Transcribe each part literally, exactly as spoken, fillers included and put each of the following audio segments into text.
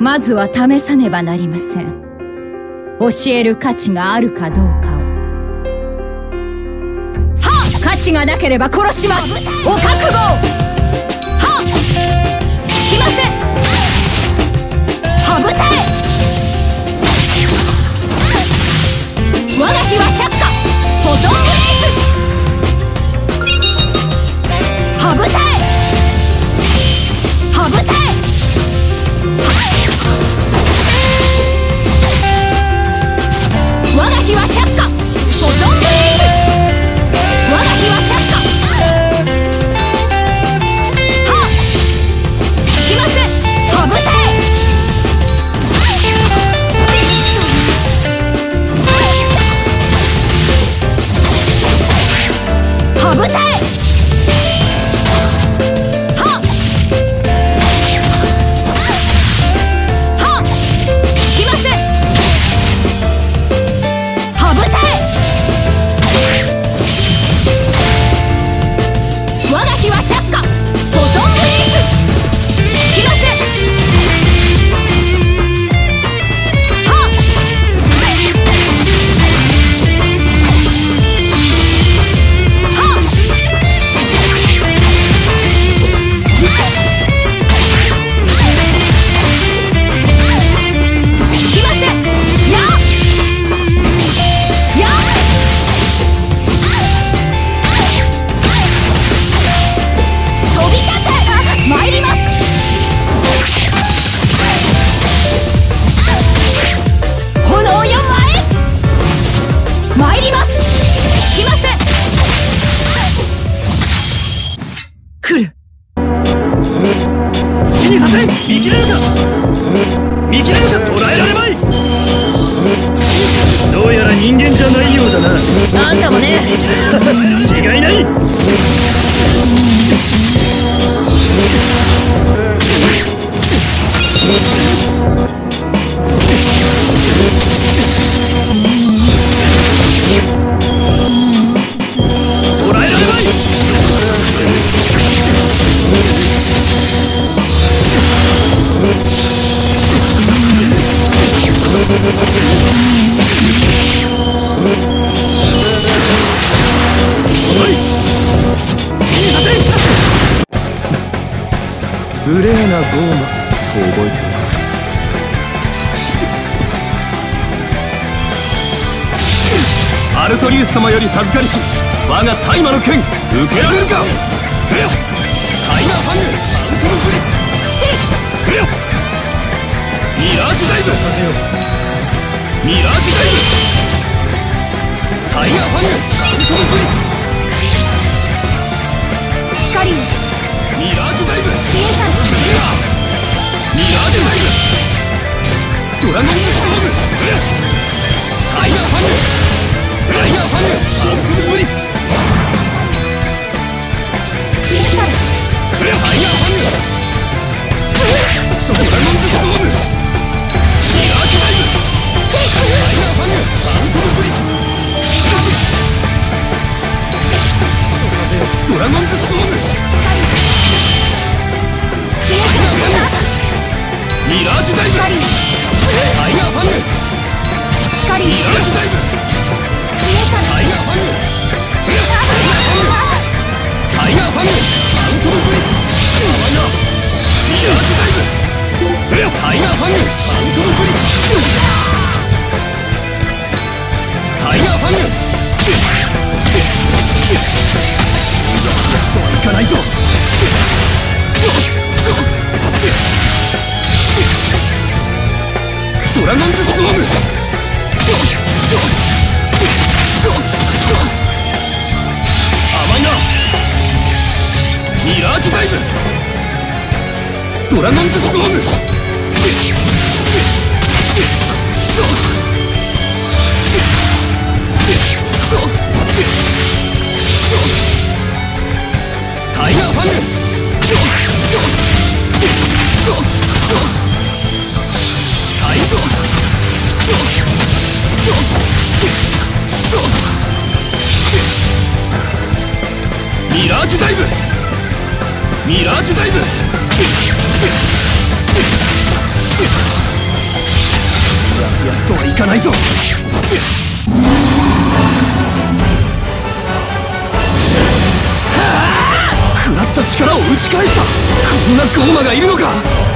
まずは試さねばなりません。教える価値があるかどうかを。はっ！価値がなければ殺します。お覚悟。はっ！来ません。はぶたえ。我が日は釈迦フォトンブレイク。はぶたえ。はぶたえ。我が日は釈迦フォトンブレイク。我が日は釈迦。はっ！来ません。はぶたえ。はぶたえ。 無礼なゴーマと覚えてるか。アルトリウス様より授かりし我が大魔の剣受けられるか。くれよタイガーファングアウトロフリップ。くれよミラージュダイブ。ミラージュダイブ。タイガーファングアウトロフリップ。光よミラージュダイブ。ミラージュダイブ。ドラゴンズストーム。くれよタイガーファング。タイガーファングアウトブリッツ。くれよタイガーファング。ドラゴンズストーム。ミラージュダイブ。タイガーファングアウトブリッツ。ドラゴンズストーム。ミラージュダイブ。タイガーファング。ミラージュダイブ。タイガーファング。タイガーファングアウトブリッツ。ミラージュダイブ。タイガーファングアウトブリッツ。タイガーファング。いかないぞ。ドラゴンズストーム。甘いな。ミラージュダイブ。ドラゴンズストーム。タイガーファング。タイガーミラージュダイブ。ミラージュダイブ。 ぞ。食らった力を打ち返した。こんなゴーマがいるのか。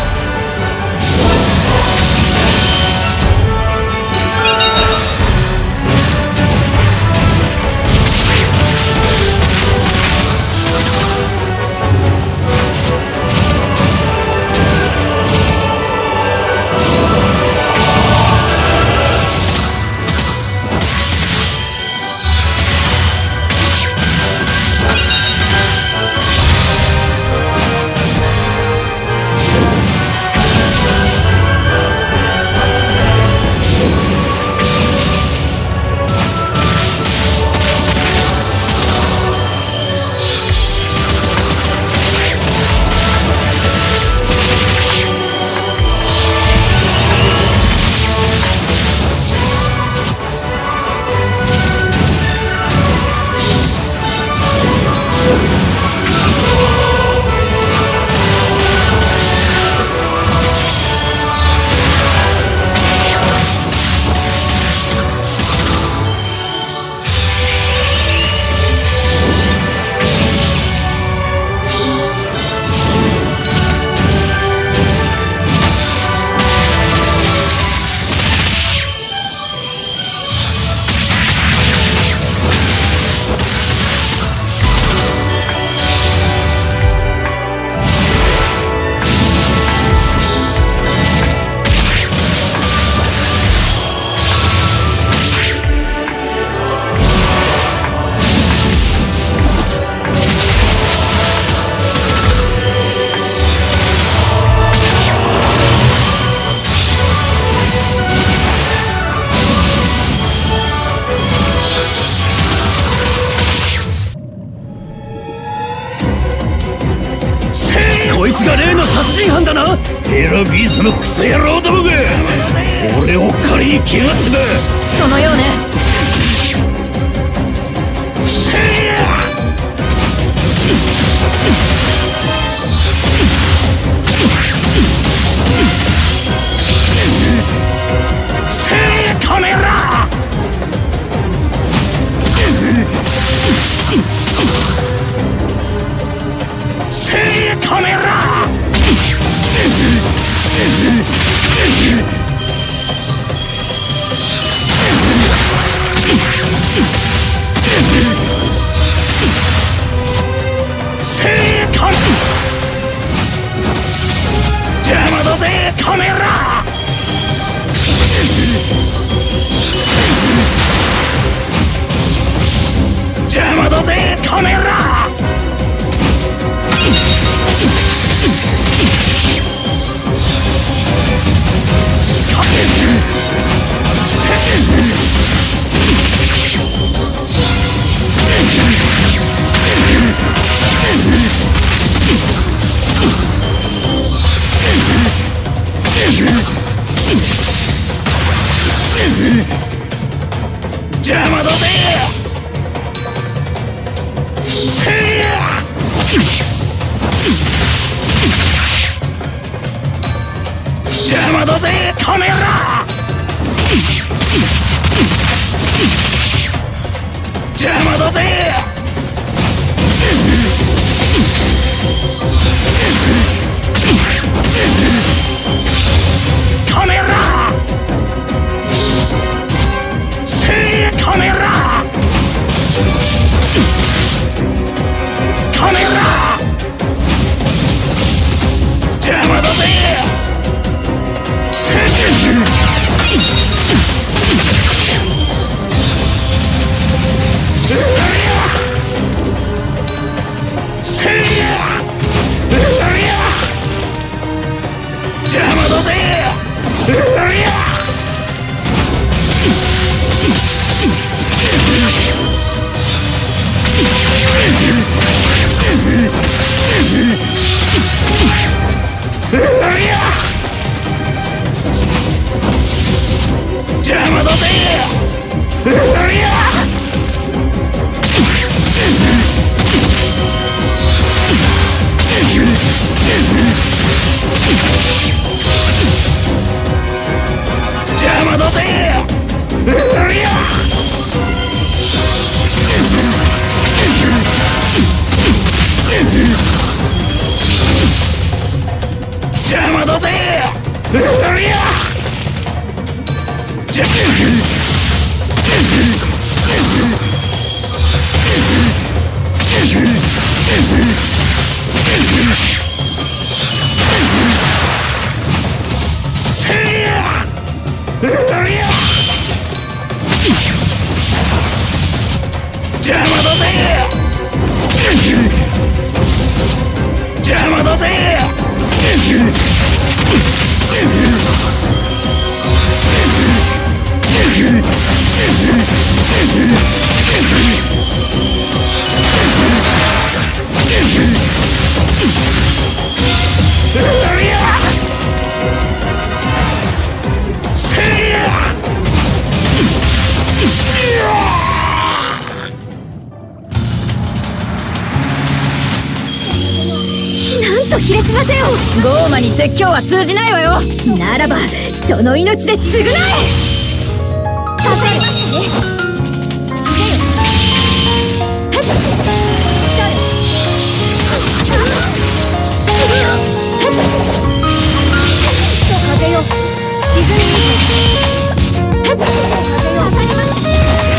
こいつが例の殺人犯だな。エラビーサのクソ野郎どもが俺を狩りに来やがってだ。 そのようね。 カメラカメラ邪魔だぜカメラ。邪魔だぜカメラ。邪魔だぜ。邪魔だぜカメラ。邪魔だぜ。カメラカメラカメラ。邪魔だぜ。邪魔だぜ。邪魔だぜ。邪魔だぜ。 魔だぜ。邪魔だぜ。邪魔だぜ。 卑劣な手を。ゴーマに説教は通じないわよ。ならばその命で償え。助かりましたね。風よ沈みに風よ当たります。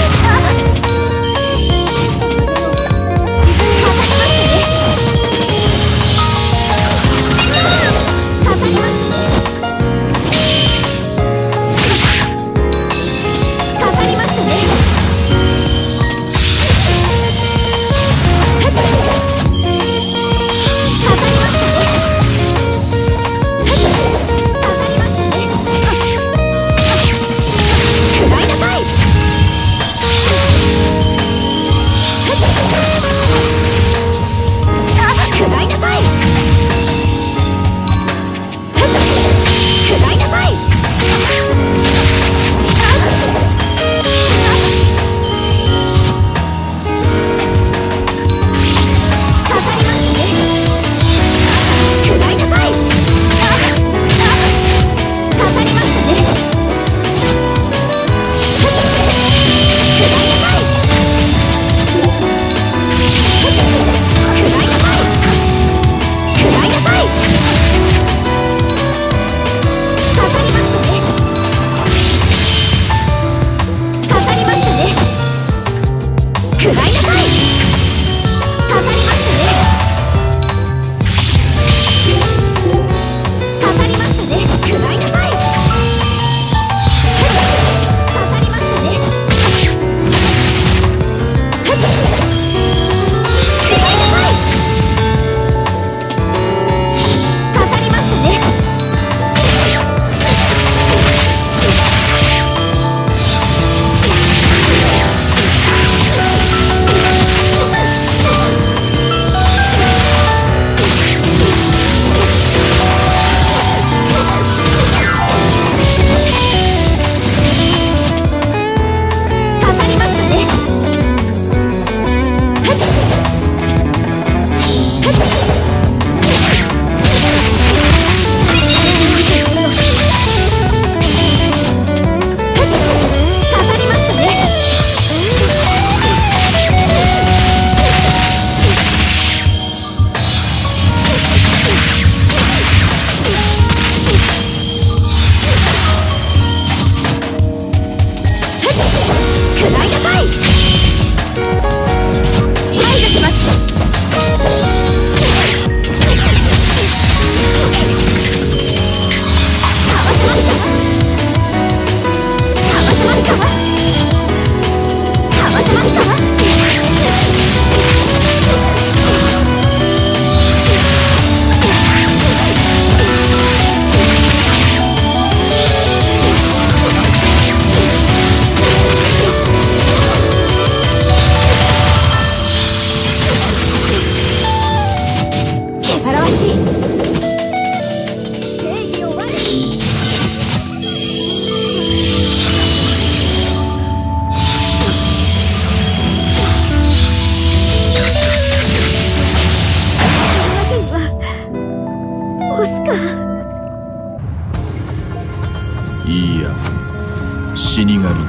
いいや、死神だ。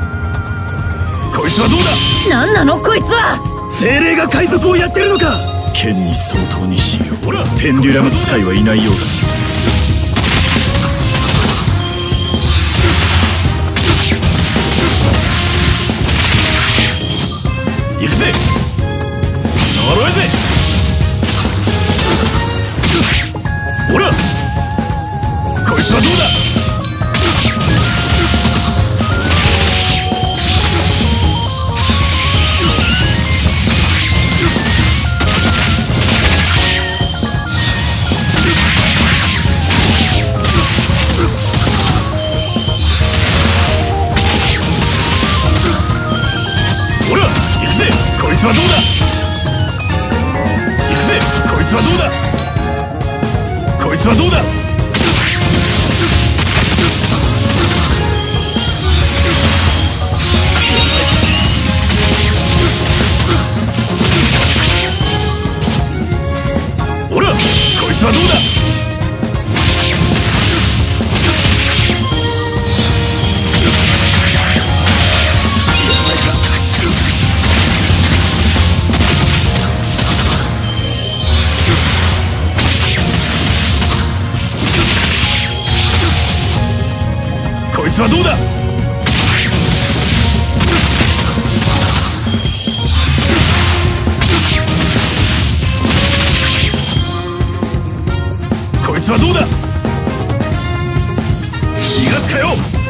こいつはどうだ。 何なのこいつは。 精霊が海賊をやってるのか。 剣に相当にしよう。ペンデュラム使いはいないようだ。行くぜ、呪えぜ。ほら、こいつはどうだ。こいつはどうだ。行くぜ、こいつはどうだ。こいつはどうだ。ほら、こいつはどうだ。こいつはどうだ。こいつはどうだ。逃がすかよ。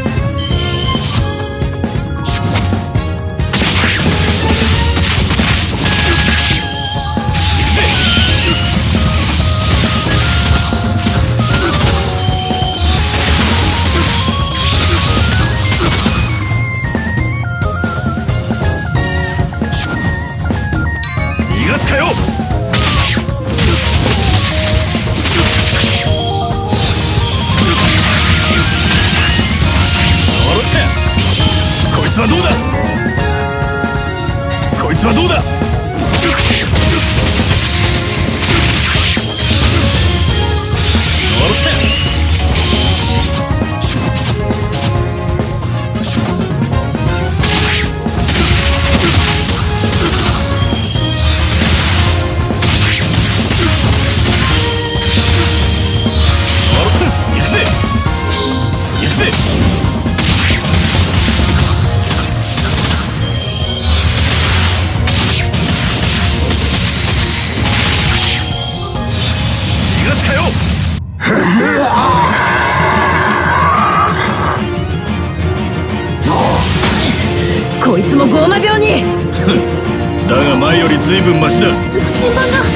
逃がすかよ。こいつはどうだ。こいつはどうだ。 こいつもゴーマ病に。 だが前より随分マシだ。 新版が。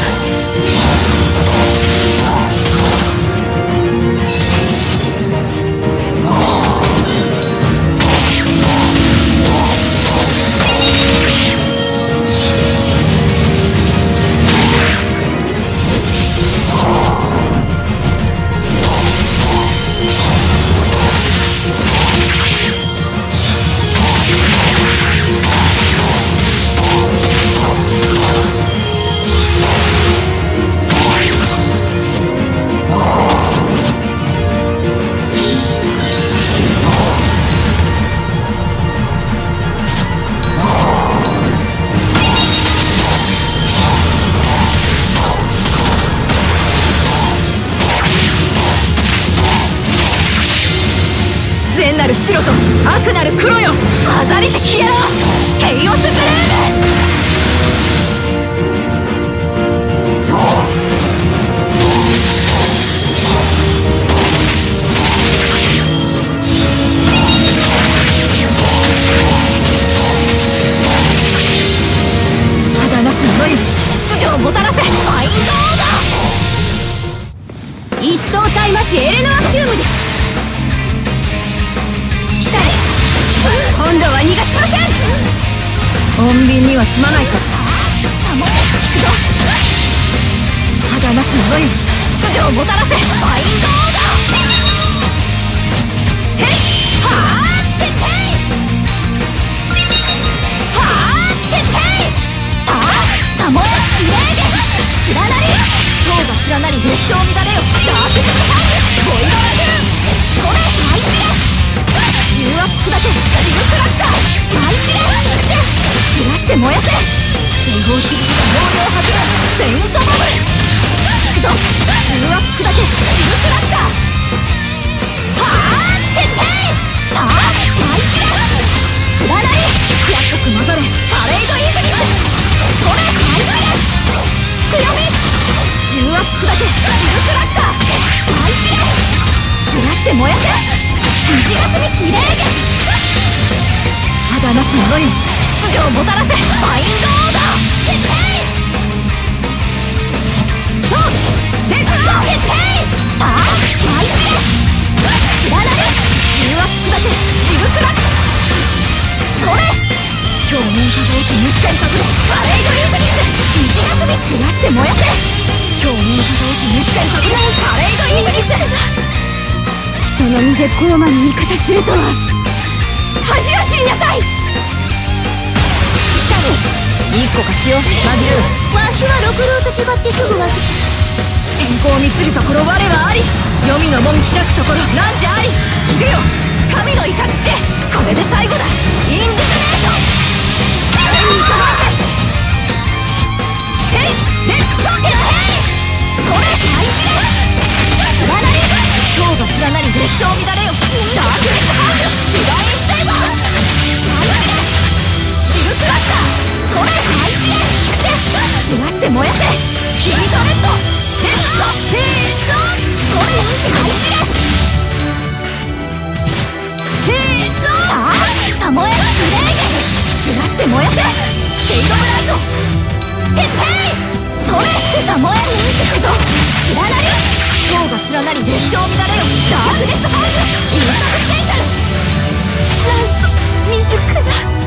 善なる白と悪なる黒よ、混ざりて消えろ。ケイオスブレーム。ただなす呪い、秩序をもたらせ。ファインドオーダー。一等大魔師エレノアフュームです。今度は逃がしません。穏便には済まないか。ただなす呪い、秩序をもたらせ。ファインドオーダー。せいはーってていはーってていたーサモエイレーゲス連なり蝶が連なり熱唱乱れよ。ダークネスファンボイドラグーンこれ大事です。重圧砕けシルクラッカー大事です。照らして燃やせ。西方シリーズが能力をはじめセイント重圧砕けジルクラッカーはあ徹底はあ大事だ連なり約束混ざれパレードイグニスそれハイドヤつくよみ重圧砕けジルクラッカー大事だずらして燃やせ虹休みきれいげただなす者に秩序をもたらせマインドオーダー決定そうレッツゴー決定はあ大事です連なり重圧砕けジルクラッカーそれ表面化が起き無視点角でパレードイグニス虹休みずらして燃やせ表面化が起き無視点角でパレードイグニス人の身でゴーマに味方するとは恥を知りなさい一個かしようマギルわしは六郎と違ってすぐ分けた天候を見つるところ我はあり黄泉の門開くところ汝ありいでよ神のイカ土これで最後だインディグネーションヘイレックソーテッヘイそれ大事です連なり今日が連なり列車を乱れよダークネスハーフディバインセイバージルクラッカーそれ大事ですずらして燃やせヒートレッドレッツゴーヒートそれ大事ですヒートああサモエブレーゲずらして燃やせシェイドブライト徹底それサモエ行くぞ連なり今日が連なり列車を乱れよダークネスハーフインサブステーションなんと未熟だ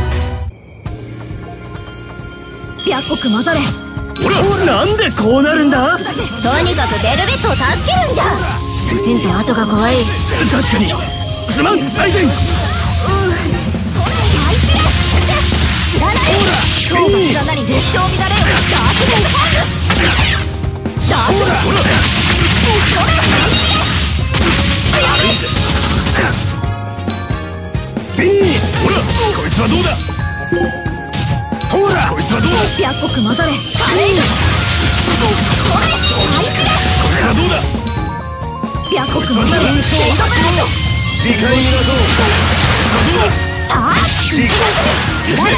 白国混ざれほらなんでこうなるんだとにかくベルベットを助けるんじゃせんと後が怖い確かにすまん大善連なり今日が連なり列車を乱れよダークネスハーフダークネスそれビンほらこいつはどうだほらこいつはどうだ白国混ざれパレードそれ大事ですこれはどうだ白国混ざれシェイドブライト理解になそうこいつはどうだああ一撃連なり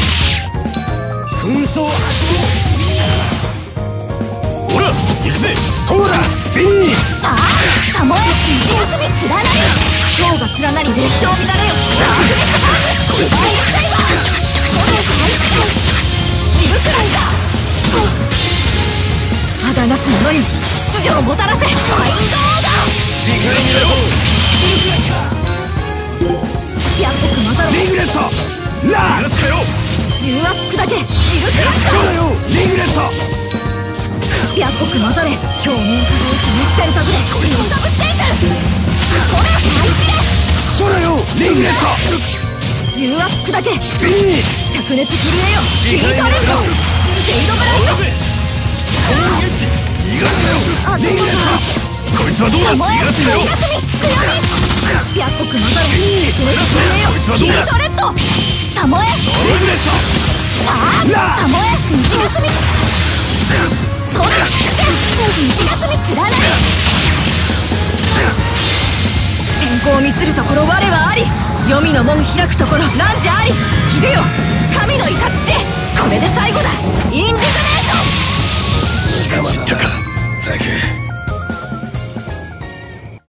紛争ほら行くぜほらビンああサモエ一撃連なり今日が連なり列車を乱れよダークネスハーフディバインセイバーそれ大事ですジルクライダーただなす者に秩序をもたらせマインドオーダー理解になろう白国混ざれリングレットラースよ重圧砕けジルクラッカーそうだよリングレット白国混ざれ表面化が起き熱選択でインサブステーションそれ大事ですそうだよリングレット重圧砕けビン灼熱震えよヒートレッドシェイドブライト逃がすなよあリングレットこいつはどうだサモエ逃がすなよ休みつくよみ白国混ざれ灼熱震えよヒートレッドサモエリングレットああサモエ虹休みそれ虹休み連なり天候を満つるところ我はあり黄泉の門開くところ汝ありいでよ神のイカ土これで最後だインディグネーション捕まったかザク